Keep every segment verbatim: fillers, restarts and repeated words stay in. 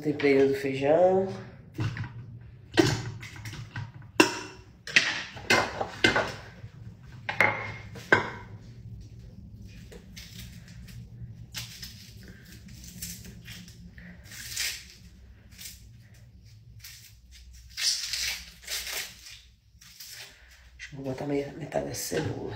tempero do feijão. Vou botar metade da cebola.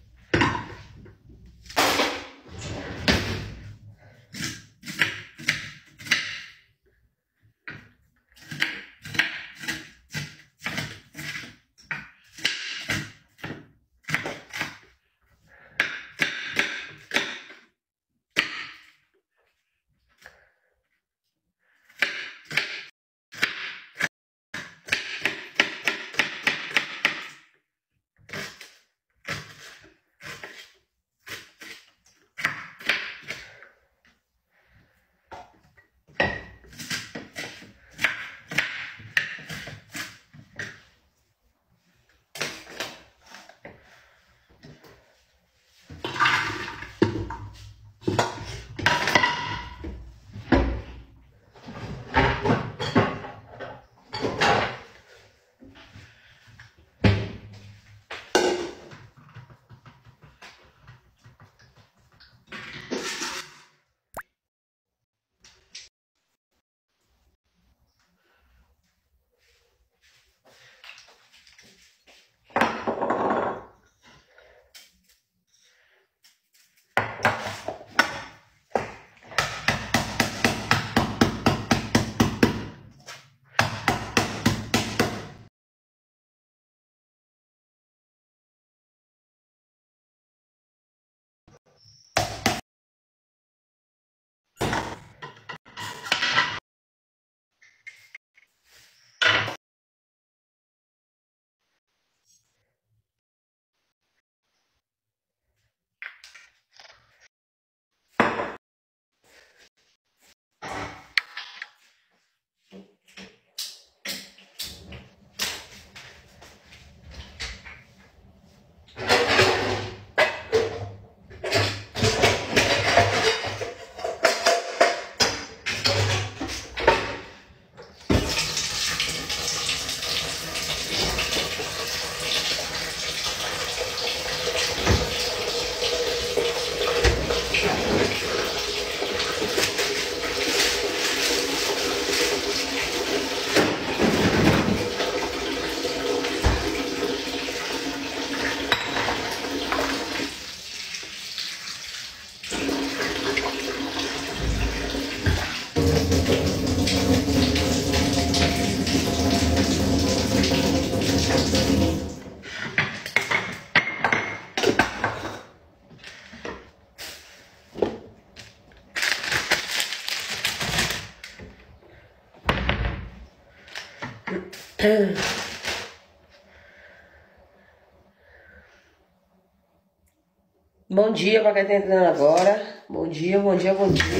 Bom dia para quem tá entrando agora. Bom dia, bom dia, bom dia.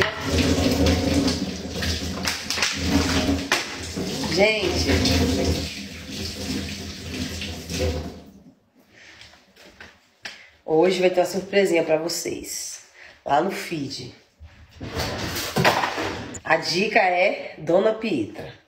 Gente, hoje vai ter uma surpresinha para vocês lá no feed. A dica é Dona Pietra.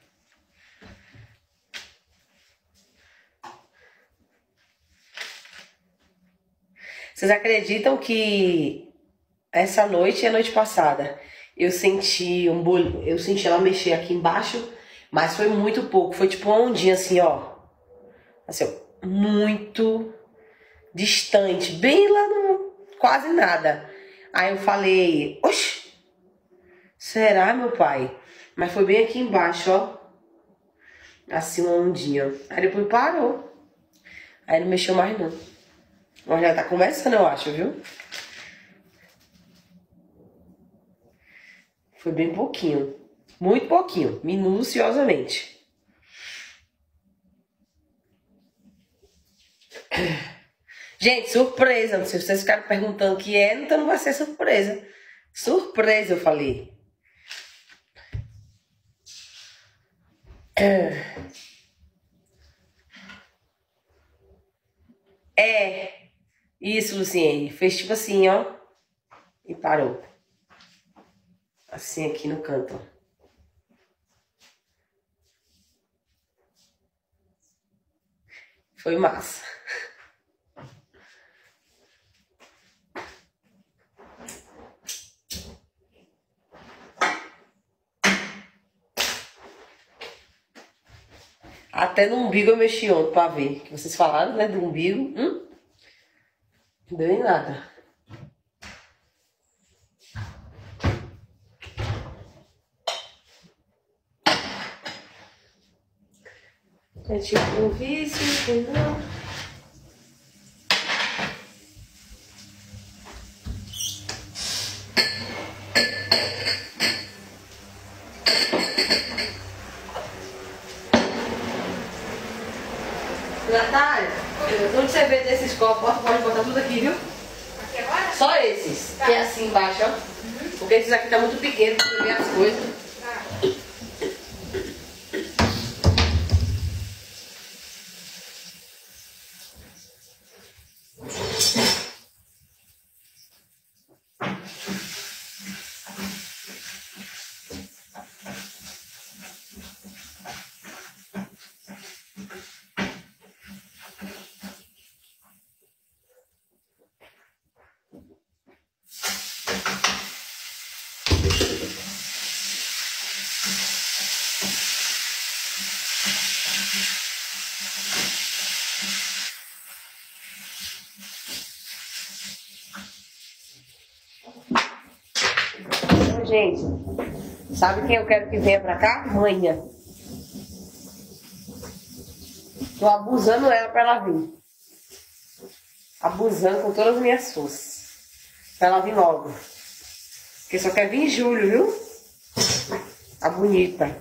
Vocês acreditam que essa noite e a noite passada eu senti um bol... eu senti ela mexer aqui embaixo, mas foi muito pouco, foi tipo uma ondinha assim, ó. Assim, ó, muito distante, bem lá no quase nada. Aí eu falei, oxe, será, meu pai? Mas foi bem aqui embaixo, ó. Assim, uma ondinha. Aí depois parou. Aí não mexeu mais não. Mas já tá começando, eu acho, viu? Foi bem pouquinho. Muito pouquinho. Minuciosamente. Gente, surpresa. Não sei se vocês ficaram perguntando o que é, então não vai ser surpresa. Surpresa, eu falei. É. Isso, Luciene. Fez tipo assim, ó. E parou. Assim aqui no canto, ó. Foi massa. Até no umbigo eu mexi ontem pra ver. Que vocês falaram, né? Do umbigo. Hum? Não deu em nada. É tipo um vício, entendeu? Natália, onde você vê desses copos, pode botar tudo aqui, viu? Aqui agora? Só esses, tá. Que é assim embaixo, ó. Uhum. Porque esses aqui tá muito pequeno pra ver as coisas. Tá. Gente, sabe quem eu quero que venha pra cá? Manhã. Tô abusando ela pra ela vir. Abusando com todas as minhas forças. Pra ela vir logo. Porque só quer vir em julho, viu? A bonita.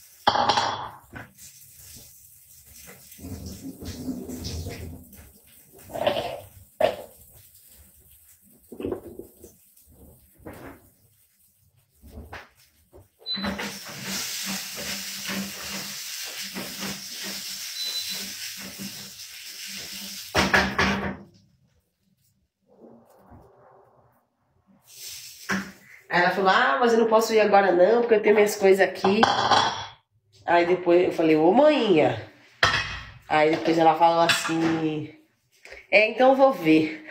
Aí ela falou, ah, mas eu não posso ir agora não, porque eu tenho minhas coisas aqui. Aí depois eu falei, ô maninha. Aí depois ela falou assim, é, então eu vou ver.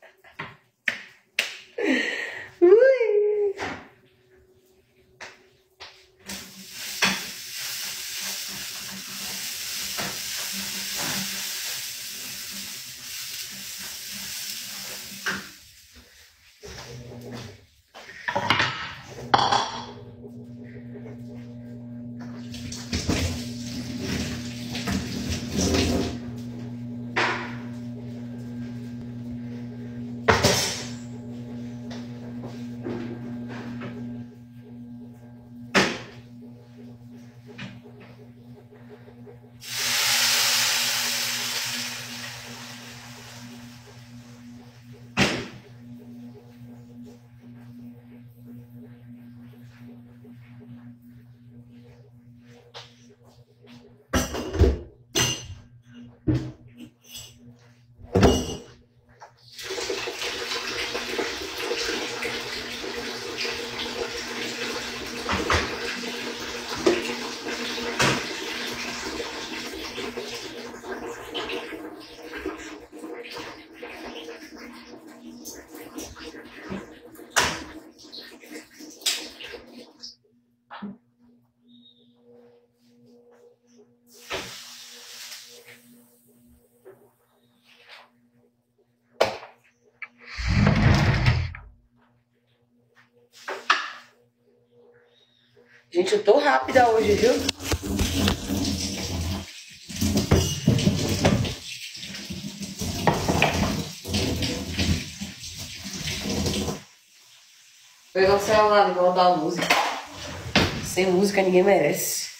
Ui. Gente, eu tô rápida hoje, viu? Vou pegar o celular e vou botar a música. Sem música ninguém merece.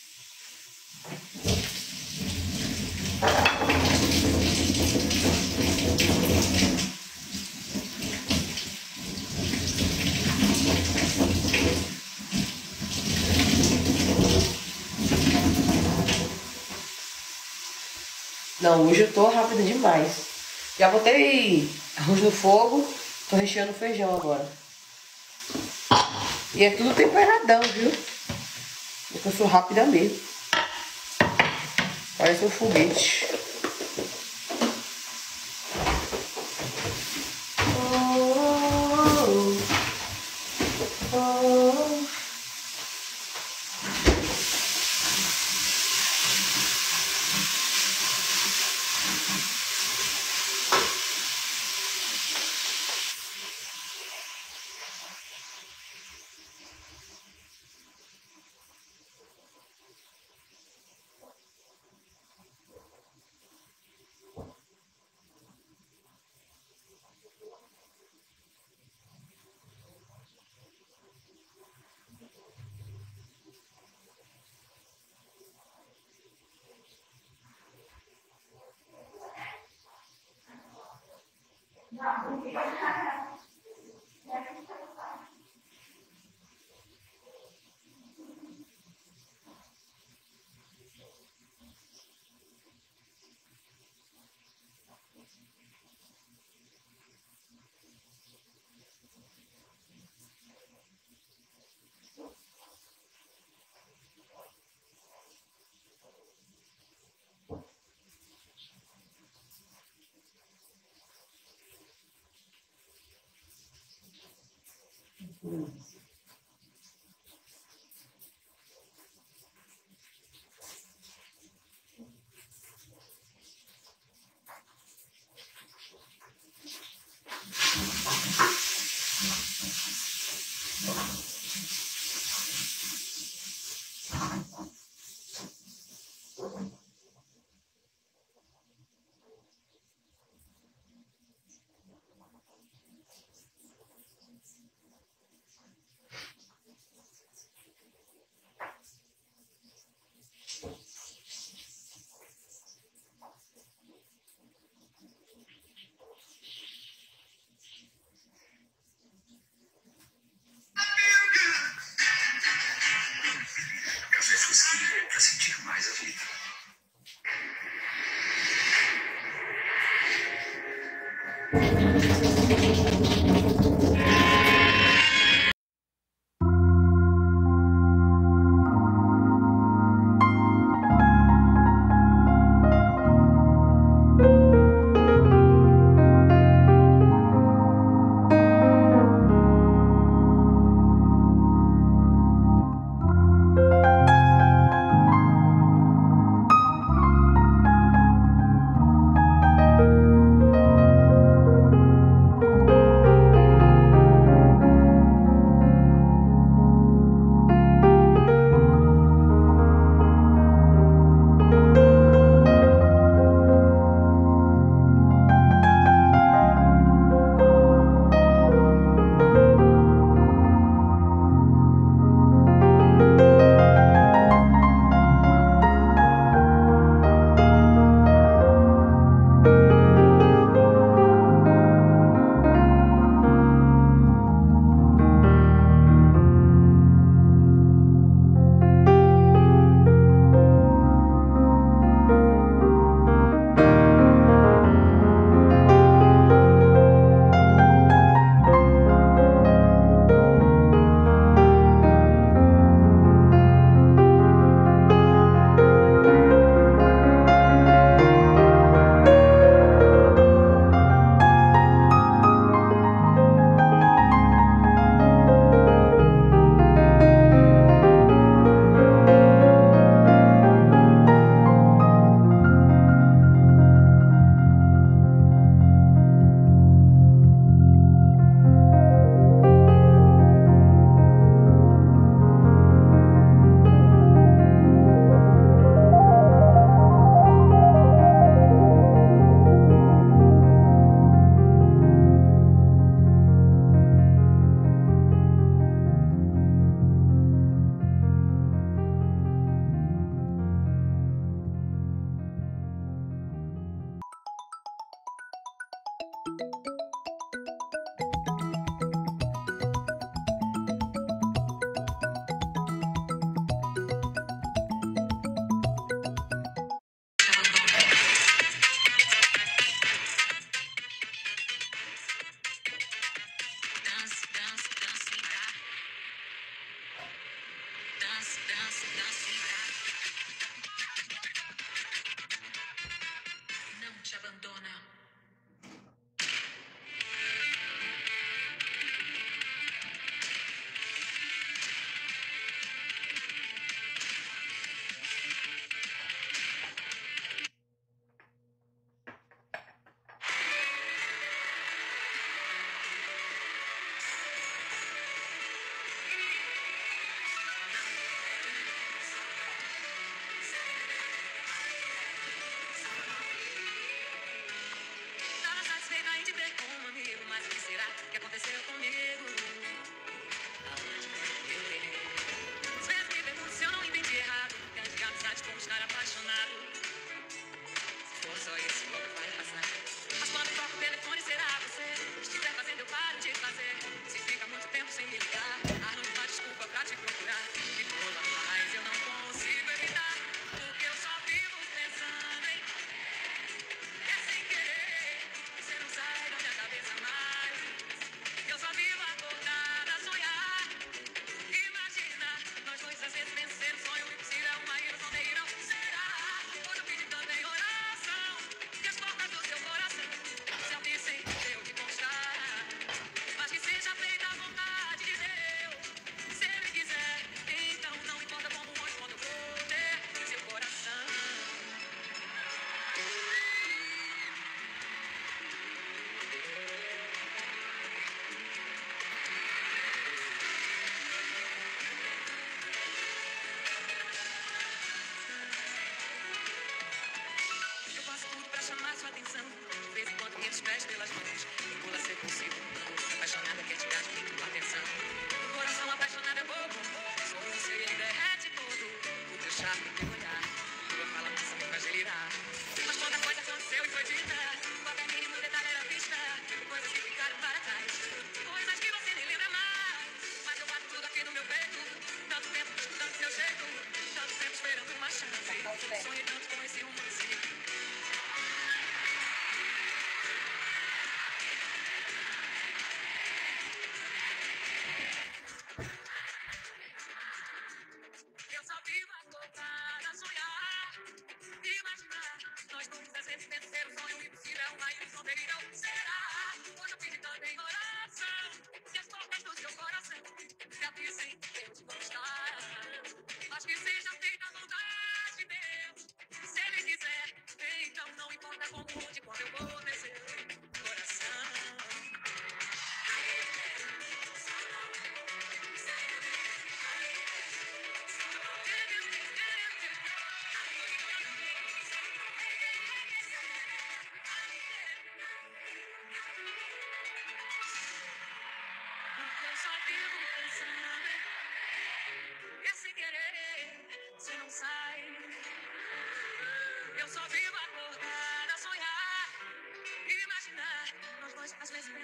Não, hoje eu tô rápida demais. Já botei arroz no fogo, tô recheando feijão agora. E é tudo temperadão, viu? Porque eu sou rápida mesmo. Parece um foguete. Café Fusquinha, pra sentir mais a vida. Não te abandona.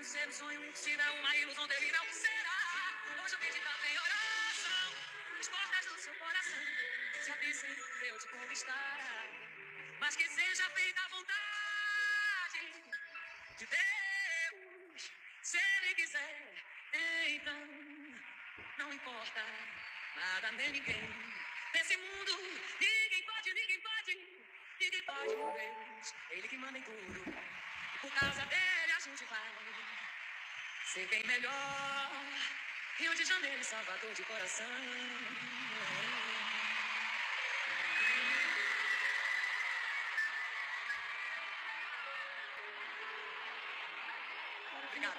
ser um sonho impossível, uma ilusão terrível. Será? Hoje eu pedi tanto em oração, as portas do seu coração. Já pensei em eu te conquistar, mas que seja feita a vontade de Deus. Se Ele quiser, então não importa nada nem ninguém. Nesse mundo, ninguém pode, ninguém pode, ninguém pode com Deus. Ele que manda em tudo. E por causa dele a gente vai ser bem melhor. Rio de Janeiro, Salvador de coração. Obrigado.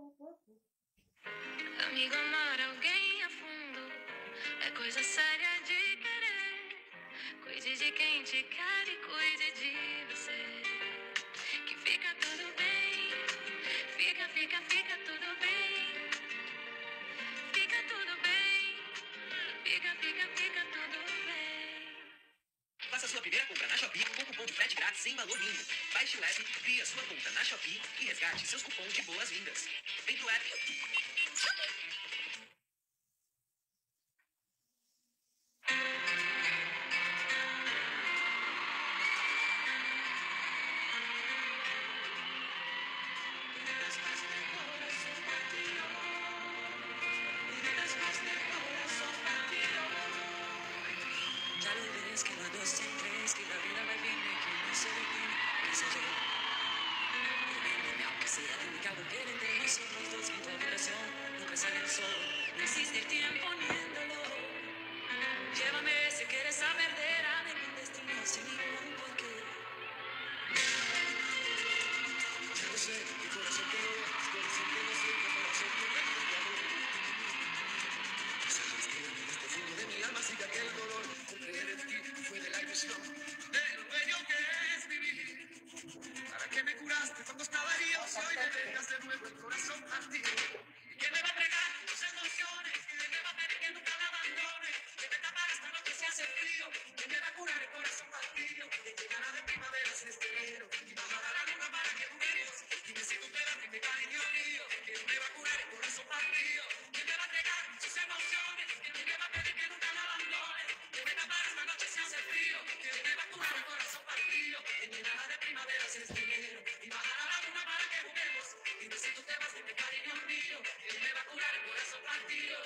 Amigo, amar alguém a fundo é coisa séria de querer. Cuide de quem te quer e cuide de você. Que fica tudo bem. Fica, fica, fica tudo bem. Fica tudo bem. Fica, fica, fica tudo bem. Faça sua primeira compra na Shopee com cupom de frete grátis sem valor mínimo. Baixe o app, crie a sua conta na Shopee e resgate seus cupons de boas-vindas. Vem pro app. Ya lo ves que va dos en tres, que la vida va bien y que no se detiene, que se lleva. Dime, aunque sea la única mujer entre nosotros dos en tu habitación, nunca sale el sol, no existe el tiempo ni el dolor. Llévame si quieres saber de mi destino sin ningún porqué. Ya lo sé, mi corazón te lo da, corazón que no siente, corazón que me sabes que en el profundo de mi alma sigue aquel dolor. Con creer en ti fue de la ilusión de lo bello que es vivir. ¿Para qué me curaste cuando estaba herido? Si hoy me dejas de nuevo el corazón partido. ¿Y quién me va a entregar tus emociones? ¿Quién me va a pedir que nunca la abandone? ¿Quién me tapará esta noche si hace frío? ¿Quién me va a curar el corazón partido? ¿Quién llegará de primavera si es enero? Y bajará la luna para que juguemos. Dime si tú te vas, dime cariño mío. ¿Quién me va a curar el corazón partido? ¿Quién me va a entregar sus emociones? ¿Quién me va a pedir que nunca la abandone? ¿Quién me tapará esta noche si hace frío? ¿Quién me va a curar el corazón partido? ¿Quién llegará de primavera si es enero? Y bajará la luna para que juguemos. Dime si tú te vas, dime cariño mío. ¿Quién me va a curar el corazón partido?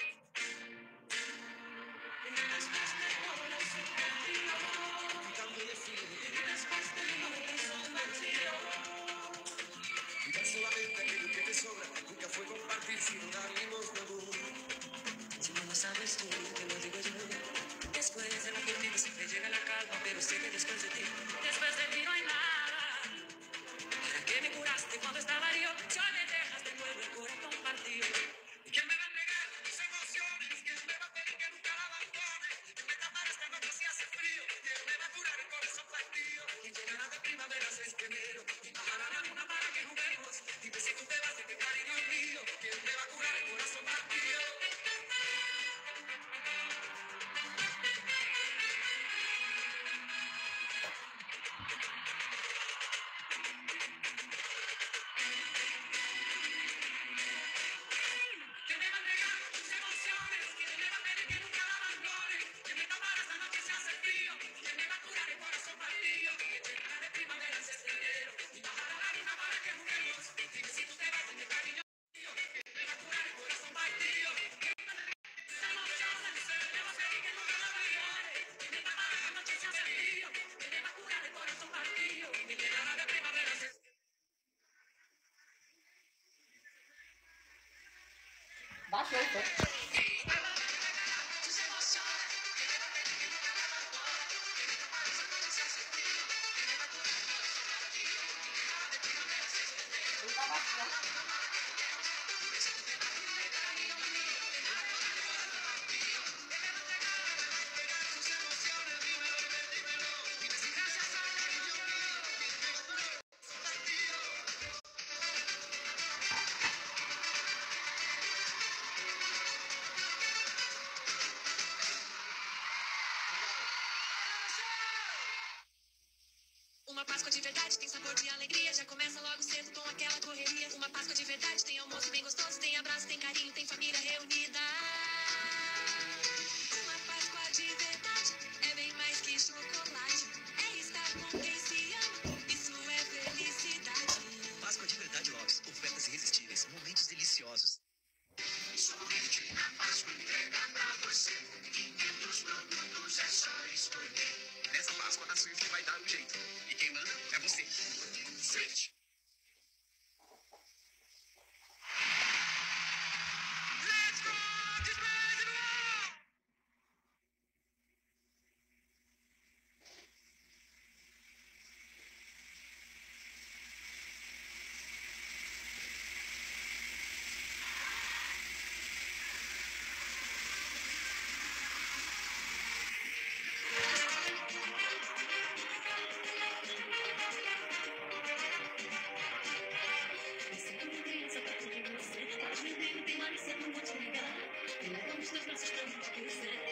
Ya solamente aquello que te sobra nunca fue compartir sin dar limosna. Si no lo sabes tú, te lo digo yo. Después de lo que vivo siempre llega la calma, pero sé que después de ti, después de ti no hay nada. ¿Para qué me curaste cuando estaba yo? Si hoy me dejas de nuevo el corazón partido. ¿Y quién me va a entregar tus emociones? ¿Quién me va a pedir que nunca la abandone? ¿Quién me tapará esta noche si hace frío? ¿Quién me va a curar el corazón partido? ¿Quién llegará de primavera si es enero? Y bajará la luna para que juguemos. Dime si tú te vas, dime cariño mío. ¿Quién me va a curar el corazón partido? ¿Quién me va a entregar tus emociones? ¿Quién me va a pedir que nunca la abandone? ¿Quién me tapará esta noche si hace frío? ¿Quién me va a curar el corazón partido? ¿Quién llegará de primavera si es enero? Y bajará la luna para que juguemos. Dime si tú te vas, dime cariño mío. ¿Quién me va a curar el corazón partido? Tus emociones, ¿quién me va a pedir que nunca la abandone? ¿Quién me tapará esta noche si hace frío? ¿Quién me va a curar el corazón partido? ¿Quién llegará de primavera si es Baixou o som. tus emociones? ¿Quién me va a pedir que nunca la abandone? ¿Quién me tapará esta noche si hace frío? ¿Quién me va a curar el corazón partido? ¿Quién llegará de primavera si es enero? Ele tá baixando. Uma Páscoa de verdade tem sabor de alegria. Já começa logo cedo com aquela correria. Uma Páscoa de verdade.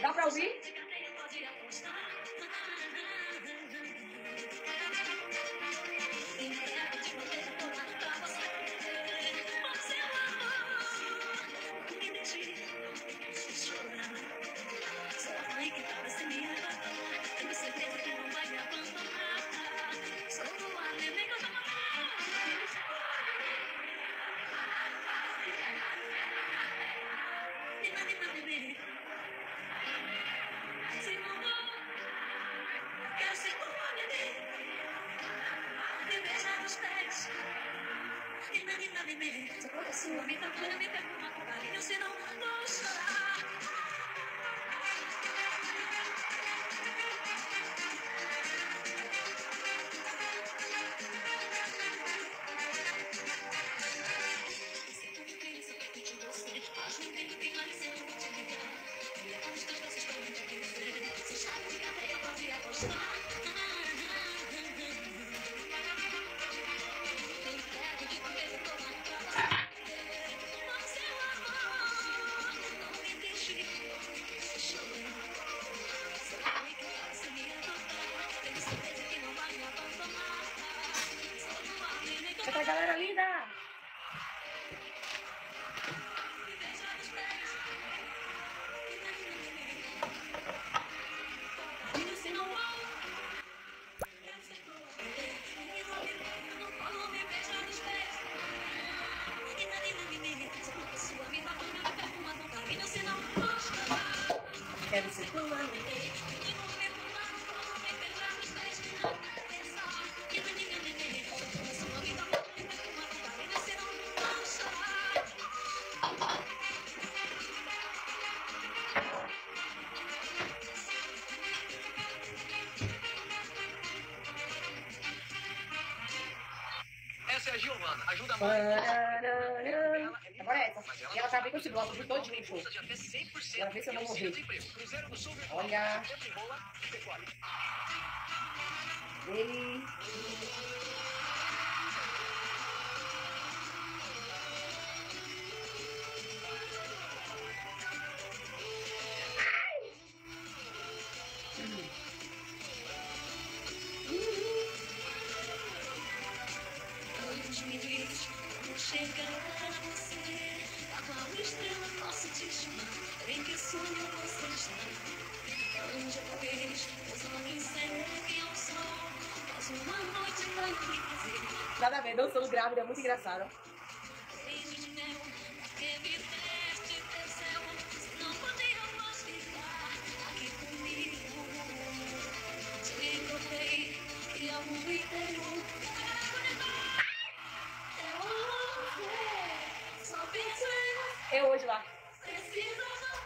Dá pra ouvir? Pode apostar. Entrego de bandeja toda pra você. O seu amor. Me deixe chorar. Sou a mãe que tava sem me arrebatar. Tenho certeza que não vai me abandonar. Sou a neném que eu tô amando. Nina, nina, neném. Se mamou, quero ser tua neném. Me beijar nos pés. Nina, nina, neném. Se for a sua vida, agora me pergunta com carinho, senão vou chorar. Essa galera linda! Quero ser tua neném. Essa é a Giovana. Ajuda a mãe. Parararã. Agora é essa. E ela tá bem com esse bloco, fui todinho no show. Bolsa de até cem por cento. Ela vê se eu não e auxílio morrer. desemprego. Cruzeiro do Sul virtual. Olha. Tempo enrola, Pecuária. Ele. Anjo me diz como chegar a você. A qual estrela posso te chamar? Em que sonho você está? Anjo, talvez meus olhos seguem ao sol. Mas uma noite vai me fazer. Nada a ver, dançando grávida, é muito engraçado. Beijo de mel, que me deste teu céu. Não podia mais ficar aqui comigo. Te provei que é o mundo inteiro. Eu amo você. Só penso em você. Eu hoje lá. Preciso jantar.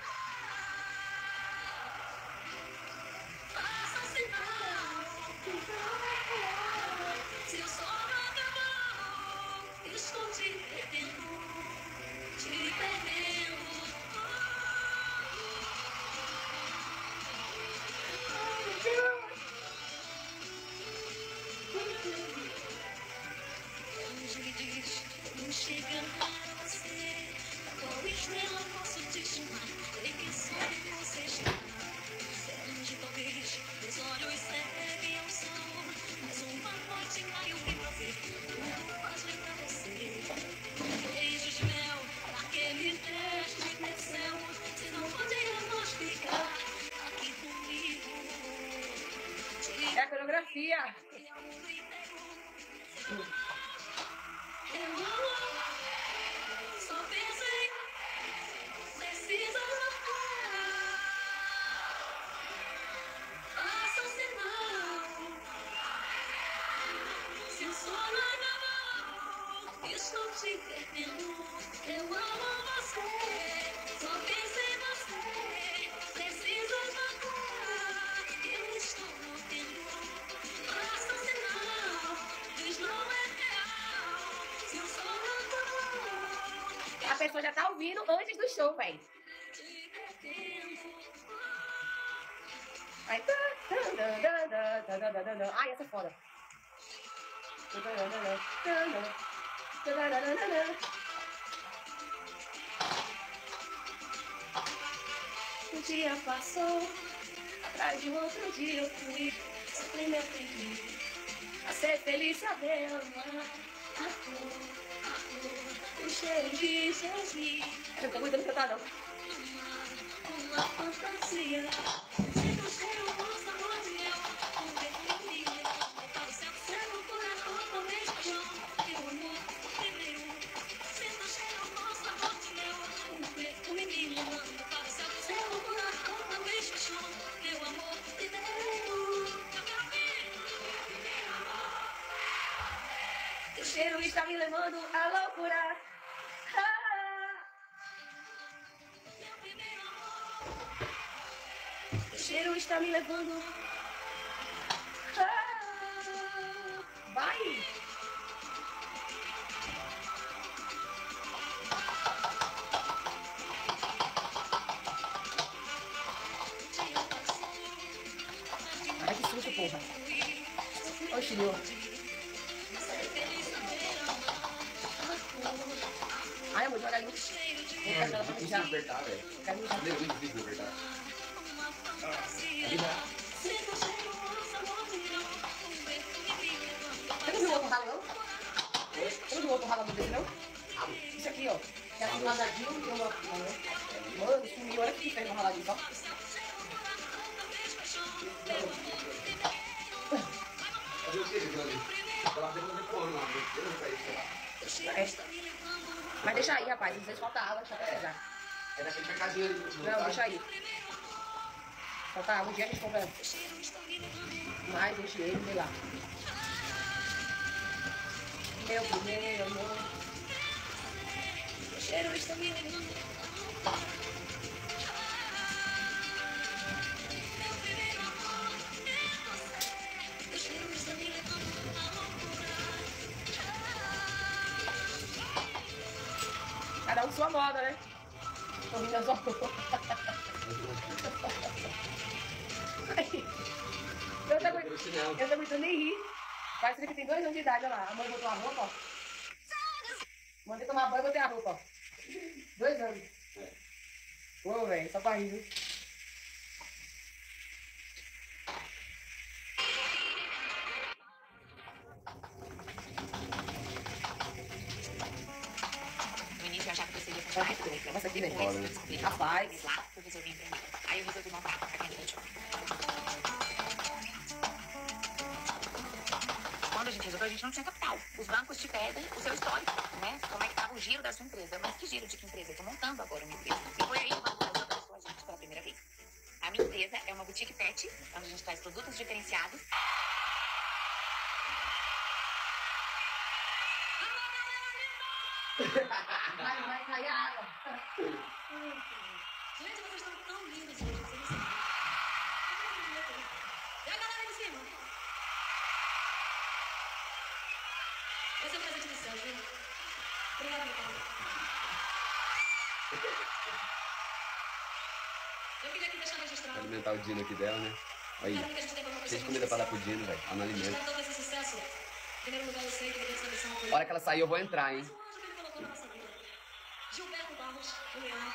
Faça um sinal. Então é real. Se o sol acabou, estou te perdendo. Te perdendo. Anjo me diz como chegar a você. A qual estrela posso te chamar? Em que sonho você está? Anjo, talvez meus olhos seguem ao sol. Mas uma noite vai eu vir pra ver. Tudo faz lembrar você. Beijos de mel, pra que me deste teu céu? Se não podemos ficar aqui comigo. É a coreografia. Te amo o inteiro. Eu amo, só penso em precisa matar. Faça um sinal. Se o sono acabou, estou te perdendo. Eu amo você, só penso em você. Precisa matar. Eu estou morrendo. Faça um sinal. Diz não é real. Se o sono acabou, A pessoa já tá ouvindo antes do show, velho. te perdendo. Aí. Tá, tá, tá, tá, tá, tá, tá, tá, tá. Ai, essa é foda. Tá, tá, tá, tá, tá, tá, tá, tá, tá, tá. dia passou, atrás de um outro dia eu fui, sofri meu aprendi a ser feliz, saber amar, a cor, a cor, o cheiro de jasmim. Eu não tô aguentando cantar não. Uma fantasia, sinto o cheiro, o sabor de eu, um perfume, para o céu, céu, coração, também paixão, meu amor, primeiro, sinto o cheiro, o sabor de eu, um perfume me levando para o céu, céu, coração, também paixão, meu amor, primeiro, eu quero ver, o cheiro está me levando à loucura. Ah! O cheiro está me levando. Ah, vai! Ai, que susto, porra. Oxi, meu. Ai, amor, olha ali. É difícil de apertar, velho. É muito difícil de apertar. Ali vai. Você não viu o outro ralo, não? Você não viu o outro ralo dele, não? Isso aqui, ó. É assim, vazadinho e uma... Mano, sumiu. Olha que fez no raladinho, ó. Fazer o que, aquilo ali? Ela tem que fazer porra, não. Eu não caí, sei lá. É. Mas deixa aí, rapaz. Não sei se falta água, deixa eu precisar. É naquele mercadinho ali. Não, deixa aí. Falta água. Um dia a gente compra mais, deixa ele, sei lá. Meu primeiro amor. O cheiro está me levando. Meu primeiro amor é você. O cheiro está me levando à loucura. Cada um sua moda, né? Tô rindo da sua roupa. Eu tô aguentando, eu tô aguentando nem rir. Parece que tem dois anos de idade, olha lá. A mãe botou a roupa, ó. Mandei tomar banho e botei a roupa, ó. Dois anos. Ô, velho, só pra rir, viu? No início eu achava que eu seria funcionária. Nossa, aqui, velho. Depois eu descobri que eu Rapaz. fiz lá, eu resolvi empreender. Aí eu resolvi montar a Candy Shop. Quando a gente resolveu, a gente não tinha capital. Os bancos te pedem o seu histórico, né? Como é que estava o giro da sua empresa. Mas que giro de que empresa? Eu estou montando agora uma empresa. E foi aí que o banco apareceu a gente pela primeira vez. A minha empresa é uma boutique pet, onde a gente traz produtos diferenciados. Vai, vai cair a água. Gente, vocês estão tão lindos, gente. Vocês não sabem. E a galera aí de cima? Esse é o presente do céu, viu? Obrigada, meu pai. Eu queria aqui deixar registrado. Alimentar o Dino aqui dela, né? Aí. Quero que a gente tenha uma Cheio de comida pra dar pro Dino, velho. Ela não alimenta. Para todo esse sucesso, em primeiro lugar, eu sei que ele tem essa missão A hora que ela sair, eu vou entrar, hein? Mas o anjo que ele colocou na nossa vida. Gilberto Barros, o Leão.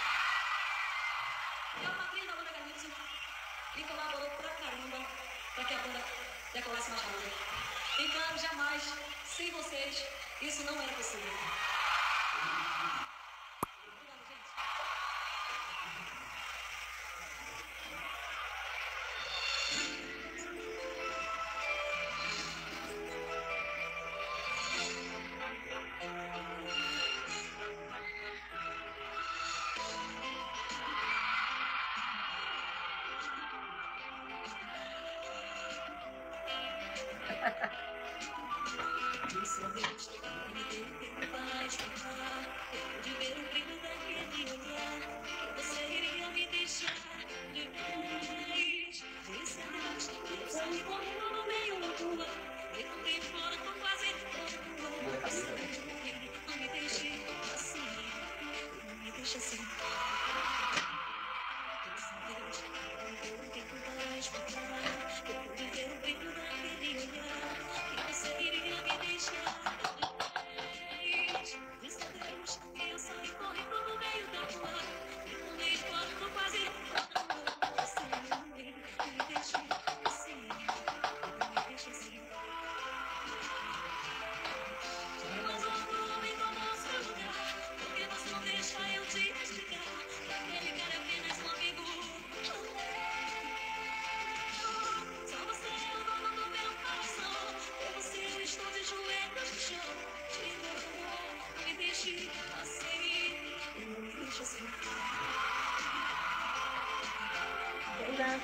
É a padrinha da banda Garnito e colaborou pra caramba pra que a banda decolasse mais rápido. E claro, jamais, sem vocês, isso não era possível. Obrigada, gente. Isso é Deus, me deu tempo para escutar. Eu pude ver o brilho daquele olhar. Você iria me deixar depois. Isso é Deus, Deus saiu correndo no meio da rua. Eu contei fora, tô quase loucura. Não me deixe assim, não me deixe assim. Isso é Deus, me deu tempo para escutar. Eu pude ver o brilho daquele olhar. E você iria me deixar depois. Isso é deixe assim, não me deixe assim. Não dá.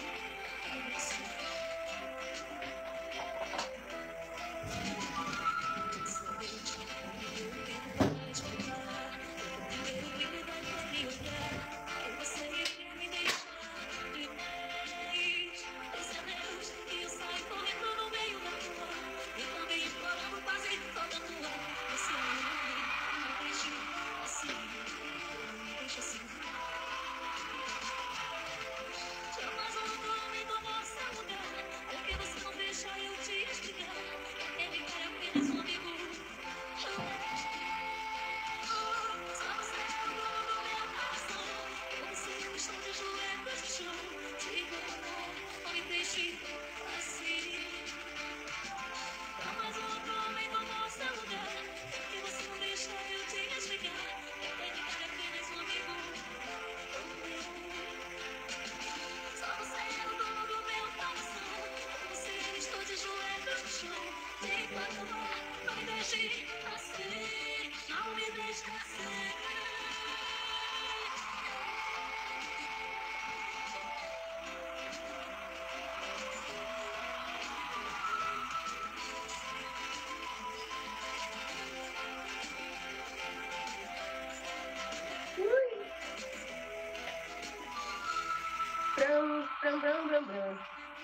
Brum, brum, brum, brum, brum.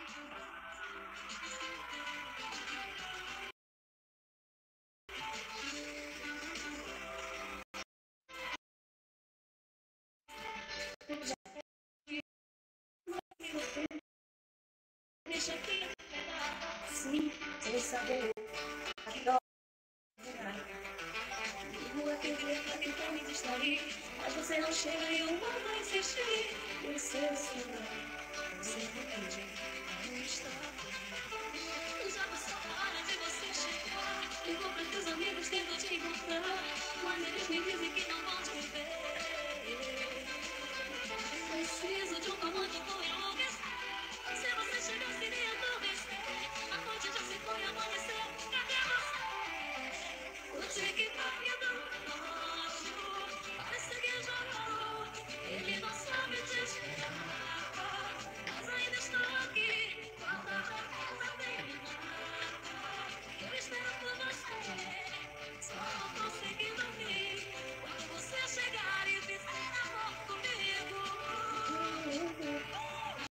Deixa aqui, sim, sem saber que dó. Ligo a T V pra tentar me distrair, mas você não chega e eu vou insistir. O seu celular, você não pede, não está. Já passou a hora de você chegar. Ligou pra teus amigos, tento te encontrar, mas eles me dizem